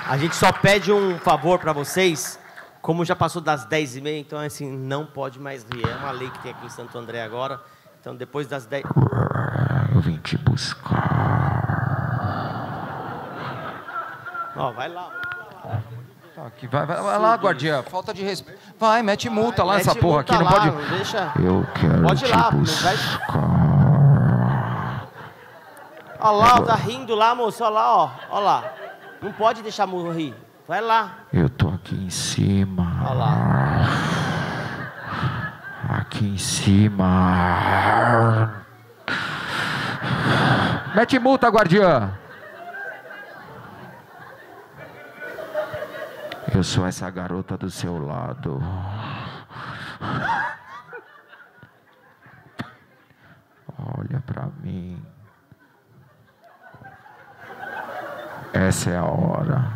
A gente só pede um favor pra vocês, como já passou das 10h30, então assim, não pode mais rir. É uma lei que tem aqui em Santo André agora. Então depois das 10... Eu vim te buscar. Ó, vai lá. Tá, aqui, vai lá, guardiã. Falta de respeito. Vai, mete multa lá nessa porra aqui. Não Não pode... Deixa... Eu quero pode ir lá, buscar. Olha lá, tá rindo lá, moço. Olha lá, ó. Olha lá. Não pode deixar morrer. Vai lá. Eu tô aqui em cima. Olha lá. Aqui em cima. Mete multa, guardiã. Eu sou essa garota do seu lado. Olha pra mim. Essa é a hora.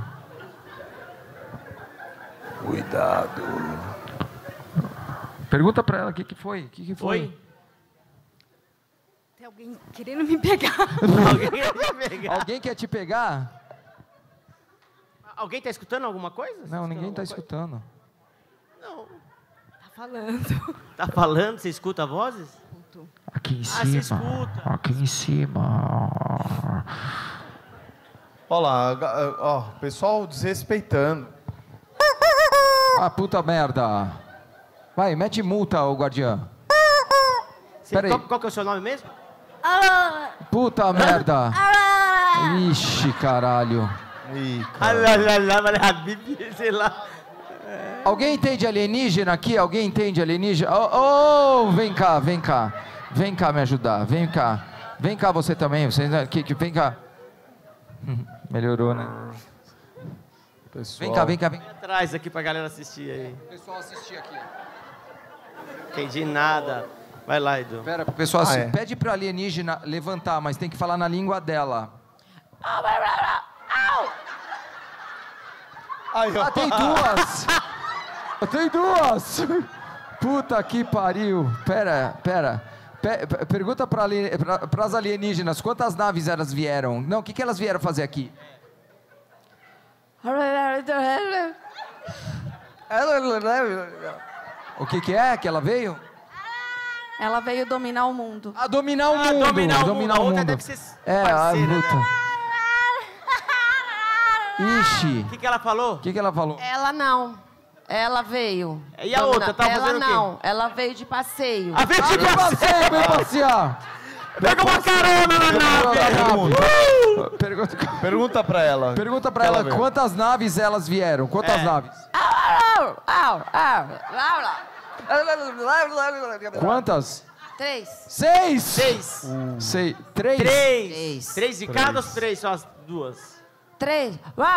Cuidado. Pergunta pra ela o que foi. O que foi? Oi? Tem alguém querendo me pegar. Alguém quer te pegar? Alguém quer te pegar? Alguém tá escutando alguma coisa? Não, ninguém tá escutando. Não. Tá falando. Tá falando? Você escuta vozes? Aqui em você cima. escuta. Aqui em cima. Olha lá, ó, pessoal desrespeitando. Ah, puta merda. Vai, mete multa, ô guardiã. Peraí. Qual que é o seu nome mesmo? Puta merda. Ixi, caralho. Ih, cara. Sei lá. Alguém entende alienígena aqui? Alguém entende alienígena? Oh, vem cá, vem cá. Vem cá me ajudar, vem cá. Vem cá você também, vem cá. Melhorou, né? Pessoal. Vem cá. Atrás aqui pra galera assistir aí. O pessoal assistir aqui. Entendi nada. Vai lá, Edu. Pera, pessoal, é. pede pra alienígena levantar, mas tem que falar na língua dela. Aí, ó. Ah, tem duas! Tem duas! Puta que pariu! Pera. Pergunta pras alienígenas, quantas naves elas vieram? Não, o que elas vieram fazer aqui? O que é que ela veio? Ela veio dominar o mundo. Ah, dominar o mundo! Dominar o mundo. A outra deve ser É, a parceira, luta. né? Ixi! O que ela falou? O que ela falou? Ela não. Ela veio. E a outra, tá fazendo o quê? Ela não. Ela veio de passeio. A vem de passeio! Vem passear! Pega uma carona na nave! Pergunta pra ela. Pergunta pra ela veio. quantas naves elas vieram. Quantas naves? Quantas? 3. 6! 6. 6. 3? 3. 3 de cada ou 3 só as duas? 3.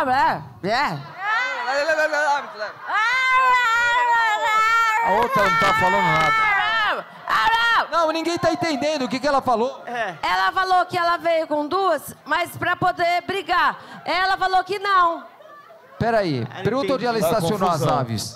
A outra não tá falando nada. Não, ninguém tá entendendo o que ela falou. Ela falou que ela veio com duas, mas pra poder brigar. Ela falou que não. Peraí, pergunta onde ela Dá estacionou as confusão. naves.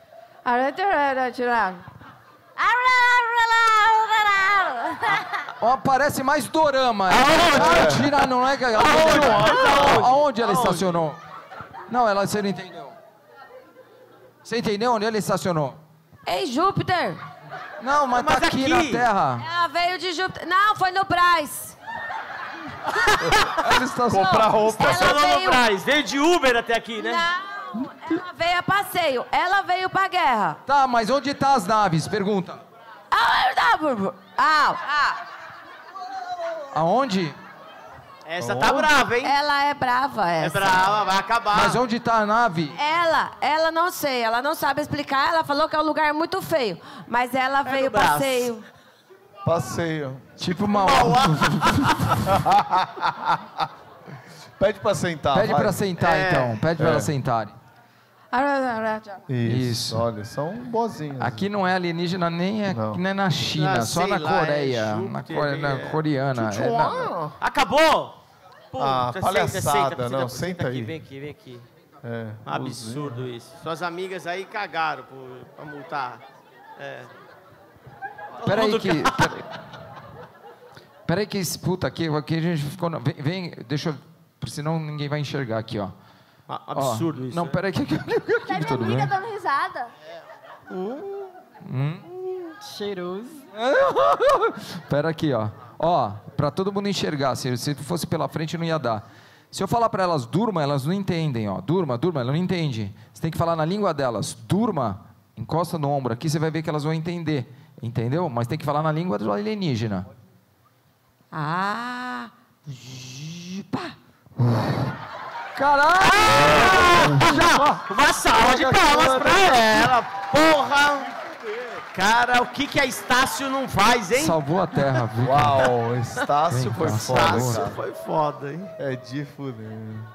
Ó, parece mais dorama. Aonde? Não é que aonde ela estacionou? Não, você não entendeu. Você entendeu onde ela estacionou? Ei, Júpiter. Não, mas tá aqui na Terra. Ela veio de Júpiter. Não, foi no Brás. Ela estacionou. Comprar roupa. Estacionou veio- no Braz. Veio de Uber até aqui, né? Não, ela veio a passeio. Ela veio pra guerra. Tá, mas onde tá as naves? Pergunta. Aonde? Essa tá brava, hein? Ela é brava, É essa. brava, vai acabar. Mas onde tá a nave? Ela não sei, ela não sabe explicar. Ela falou que é um lugar muito feio. Mas ela veio no braço. passeio. Passeio. Tipo uma... Pede pra sentar. Pede vai. pra sentar, então. Pede pra elas sentarem. Isso. Olha, são boazinhas. Aqui não é alienígena nem Não. na China, Ah, só sei na lá, Coreia. é na Júpiter, coreana. Acabou? Ah, palhaçada, não, senta senta aqui, aí. vem aqui. É, Um absurdo isso. Suas amigas aí cagaram pra multar. Peraí mundo que... Peraí que esse puta aqui a gente ficou... Vem, deixa eu... Senão ninguém vai enxergar aqui, ó. Absurdo isso. Não, né? peraí que Tá minha tudo amiga bem? dando risada. Cheiroso. Pera aqui, ó. Ó, pra todo mundo enxergar. Se fosse pela frente, não ia dar. Se eu falar pra elas durma, elas não entendem, ó. Durma, ela não entende. Você tem que falar na língua delas. Durma, encosta no ombro aqui, você vai ver que elas vão entender. Entendeu? Mas tem que falar na língua do alienígena. Ah. Pá. Caralho! Uma salva de palmas pra ela, porra! Cara, o que a Estácio não faz, hein? Salvou a Terra, viu? Uau, Estácio foi foda, Estácio cara. foi foda, hein? É de fuder.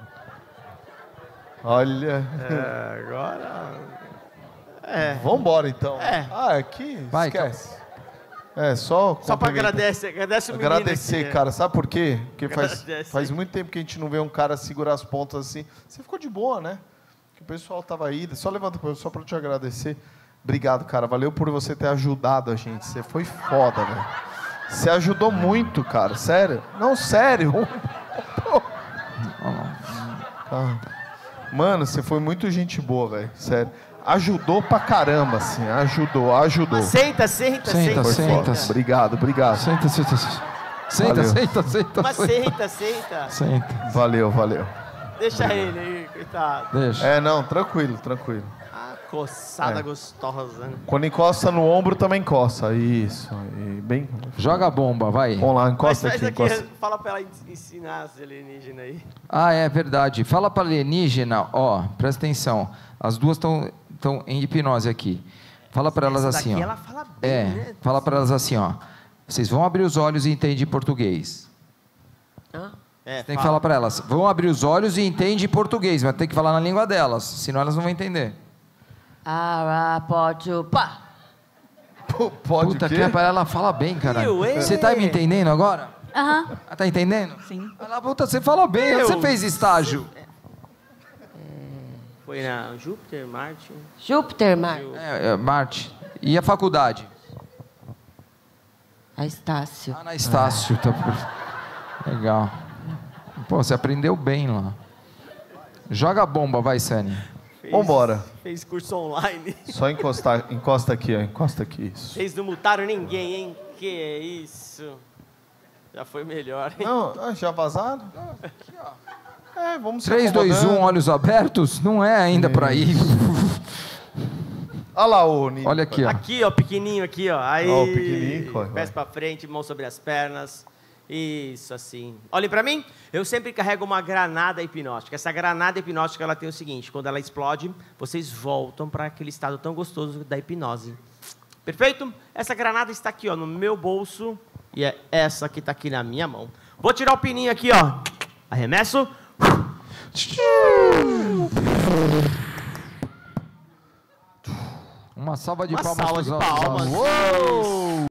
Olha. Agora... Vambora, então. Ah, aqui, Vai, esquece. Só Só pra cumprimentar. agradece o menino Agradecer, aqui, cara. Sabe por quê? Porque Agradece. faz muito tempo que a gente não vê um cara segurar as pontas assim. Você ficou de boa, né? Que o pessoal tava aí. Só levanta só pra te agradecer. Obrigado, cara. Valeu por você ter ajudado a gente. Você foi foda, velho. Você ajudou muito, cara. Sério. Não, sério. Mano, você foi muito gente boa, velho. Sério. Ajudou pra caramba, assim. Ajudou. Mas senta. Senta. Obrigado. Senta. Mas senta. Senta. Valeu. Deixa ele aí, coitado. Deixa. Não, tranquilo. Ah, coçada gostosa, né? Quando encosta no ombro, também coça. Isso. E bem... Joga a bomba, vai. Vamos lá, encosta Mas aqui, faz encosta. fala pra ela ensinar as alienígenas aí. Ah, é verdade. Fala para alienígena, ó, presta atenção. As duas estão em hipnose aqui. Fala para elas Essa assim, daqui ó. ela fala bem, né? Fala para elas assim, ó. Vocês vão abrir os olhos e entendem português. Tem que falar para elas. Vão abrir os olhos e entendem português, mas tem que falar na língua delas, senão elas não vão entender. Arapotupa. Pode Puta o quê? que ela fala bem, cara. Eu, Você tá me entendendo agora? Aham. Tá entendendo? Sim. Ela, puta, você fala bem. Onde você fez estágio? Foi na Júpiter, Marte. Júpiter, Mar. Marte. E a faculdade? A Estácio. Ah, na Estácio. Tá... Legal. Pô, você aprendeu bem lá. Joga a bomba, vai, Sani. Vambora. Fez curso online. Só encosta aqui, ó. Encosta aqui, isso. Vocês não mutaram ninguém, hein? Que é isso? Já foi melhor, hein? Não, já vazaram? Aqui, ó. Vamos se 3, 2, 1, olhos abertos? Não é ainda pra ir. Olha lá o Nico. Olha aqui, ó. Aqui, ó, pequenininho aqui, ó. Aí, Ó, o pequenininho, corre, pés pra frente, mão sobre as pernas. Isso, assim. Olhem pra mim. Eu sempre carrego uma granada hipnótica. Essa granada hipnótica, ela tem o seguinte. Quando ela explode, vocês voltam para aquele estado tão gostoso da hipnose. Perfeito? Essa granada está aqui, ó, no meu bolso. E é essa que está aqui na minha mão. Vou tirar o pininho aqui, ó. Arremesso. Uma salva de Uma palmas salva pros de nossos palmas. alunos. Uou!